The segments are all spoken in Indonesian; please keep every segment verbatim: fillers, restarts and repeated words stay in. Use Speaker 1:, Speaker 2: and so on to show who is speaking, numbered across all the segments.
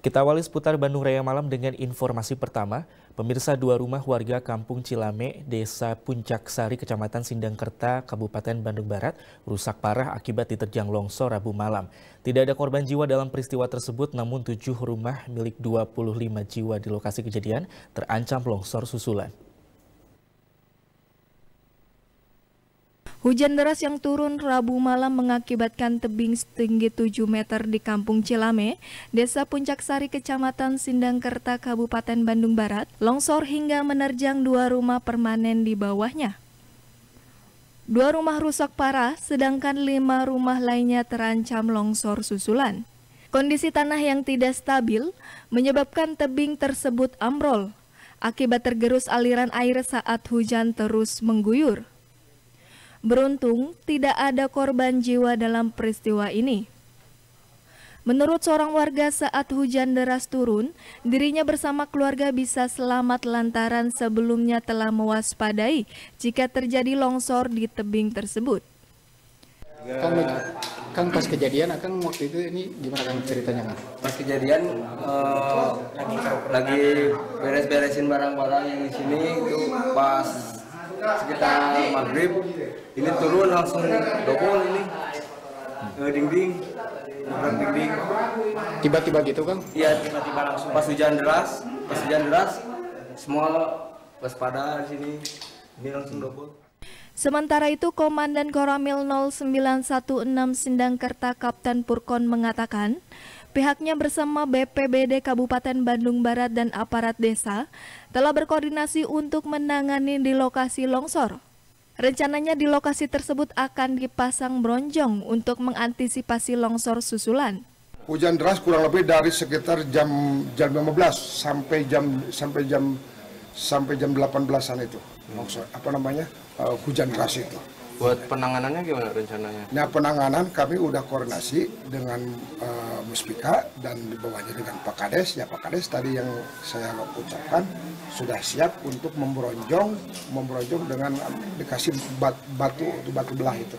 Speaker 1: Kita awali seputar Bandung Raya Malam dengan informasi pertama. Pemirsa, dua rumah warga Kampung Cilame, Desa Puncak Sari, Kecamatan Sindangkerta, Kabupaten Bandung Barat, rusak parah akibat diterjang longsor Rabu malam. Tidak ada korban jiwa dalam peristiwa tersebut, namun tujuh rumah milik dua puluh lima jiwa di lokasi kejadian terancam longsor susulan.
Speaker 2: Hujan deras yang turun Rabu malam mengakibatkan tebing setinggi tujuh meter di Kampung Cilame, Desa Puncak Sari, Kecamatan Sindangkerta, Kabupaten Bandung Barat, longsor hingga menerjang dua rumah permanen di bawahnya. Dua rumah rusak parah, sedangkan lima rumah lainnya terancam longsor susulan. Kondisi tanah yang tidak stabil menyebabkan tebing tersebut ambrol, akibat tergerus aliran air saat hujan terus mengguyur. Beruntung, tidak ada korban jiwa dalam peristiwa ini. Menurut seorang warga, saat hujan deras turun, dirinya bersama keluarga bisa selamat lantaran sebelumnya telah mewaspadai jika terjadi longsor di tebing tersebut.
Speaker 3: Kang, Kang pas kejadian, Kang waktu itu ini gimana Kang ceritanya Kang?
Speaker 4: Pas kejadian uh, lagi beres-beresin barang-barang yang di sini itu pas sekitar maghrib ini turun langsung dobol ini uh, dinding, uh, dinding.
Speaker 3: Tiba-tiba gitu Kang?
Speaker 4: Iya, tiba-tiba langsung pas hujan deras, pas hujan deras semua waspada di sini, ini langsung dobol.
Speaker 2: Sementara itu, Komandan Koramil nol sembilan satu enam Sindangkerta Kapten Purkon mengatakan, pihaknya bersama B P B D Kabupaten Bandung Barat dan aparat desa telah berkoordinasi untuk menangani di lokasi longsor. Rencananya di lokasi tersebut akan dipasang bronjong untuk mengantisipasi longsor susulan.
Speaker 5: Hujan deras kurang lebih dari sekitar jam jam lima belas sampai jam sampai jam sampai jam delapan belasan itu. Longsor apa namanya? Uh, hujan deras itu.
Speaker 4: Buat penanganannya gimana rencananya?
Speaker 5: Nah, penanganan kami udah koordinasi dengan uh, Muspika dan di bawahnya dengan Pak Kades. Ya Pak Kades tadi yang saya ucapkan sudah siap untuk membronjong, membronjong dengan um, dikasih bat, batu batu belah itu.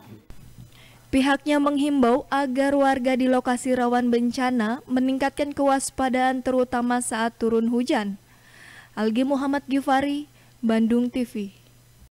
Speaker 2: Pihaknya menghimbau agar warga di lokasi rawan bencana meningkatkan kewaspadaan terutama saat turun hujan. Algi Muhammad Gifari, Bandung T V.